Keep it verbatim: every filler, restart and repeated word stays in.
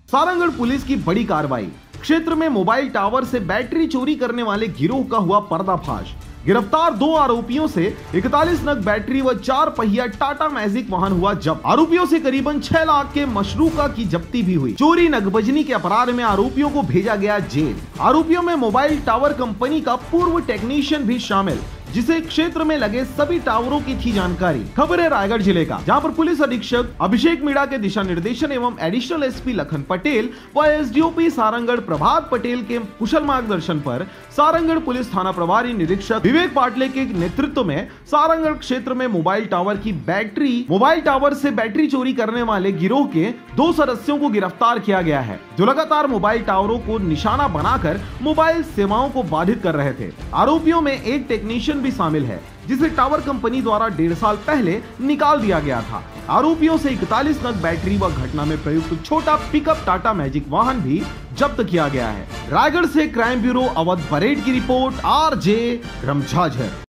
Sarangarh police की बड़ी कार्रवाई। क्षेत्र में मोबाइल टावर से बैटरी चोरी करने वाले गिरोह का हुआ पर्दाफाश। गिरफ्तार दो आरोपियों से इकतालीस नग बैटरी व चार पहिया टाटा मैजिक वाहन हुआ जब्त। आरोपियों से करीबन छह लाख के मशरूका की जब्ती भी हुई। चोरी नगबजनी के अपराध में आरोपियों को भेजा गया जेल। आरोपियों में मोबाइल टावर कंपनी का पूर्व टेक्नीशियन भी शामिल, जिसे क्षेत्र में लगे सभी टावरों की थी जानकारी। खबर है रायगढ़ जिले का, जहां पर पुलिस अधीक्षक अभिषेक मीणा के दिशा निर्देशन एवं एडिशनल एसपी लखन पटेल व एसडीओपी सारंगगढ़ प्रभात पटेल के कुशल मार्गदर्शन पर सारंगगढ़ पुलिस थाना प्रभारी निरीक्षक विवेक पाटले के नेतृत्व में सारंगगढ़ क्षेत्र में मोबाइल टावर की बैटरी मोबाइल टावर से बैटरी चोरी करने वाले गिरोह के दो सदस्यों को गिरफ्तार किया गया है, जो लगातार मोबाइल टावरों को निशाना बनाकर मोबाइल सेवाओं को बाधित कर रहे थे। आरोपियों में एक टेक्नीशियन भी शामिल है, जिसे टावर कंपनी द्वारा डेढ़ साल पहले निकाल दिया गया था। आरोपियों से इकतालीस नग बैटरी व घटना में प्रयुक्त छोटा पिकअप टाटा मैजिक वाहन भी जब्त किया गया है। रायगढ़ से क्राइम ब्यूरो अवध परेड की रिपोर्ट, आर जे रमझाझर।